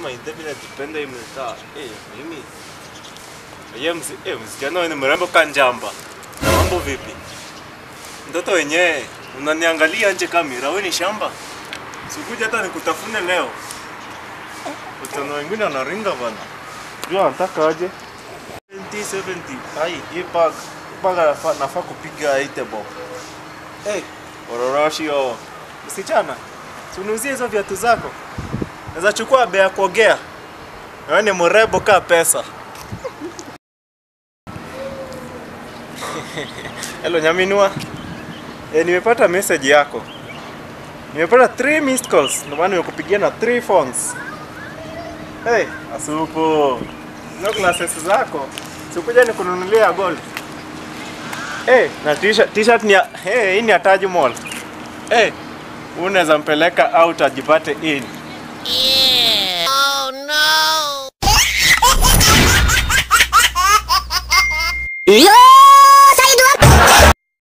kama vile dipenda imeta. Mimi. Msichana wewe ni mrembo kanjamba. Mambo vipi? Mtoto wenyewe unaniangalia nje kamera, wewe ni shamba. Sikuja hata nikutafune leo. Watoto wengine wanaringa bana. Jua anataka aje? 2070. Hai, hii paga nafaa kupiga 8 bob. Ororoshio. Msichana, uniuzie hizo viatu zako. Naweza chukua bei ya kuogea. Wewe ni mrembo ka pesa. Hello Nyaminua. Nimepata message yako. Nimepata 3 missed calls. Ndio maana nimekupigia na 3 phones. Asupo. No glasses zako. Sikuja nikununulia gold. Na t-shirt ni hii ni Taj Mall. Unaweza mpeleka out ajipate in. Yeah. Oh no. Yeah.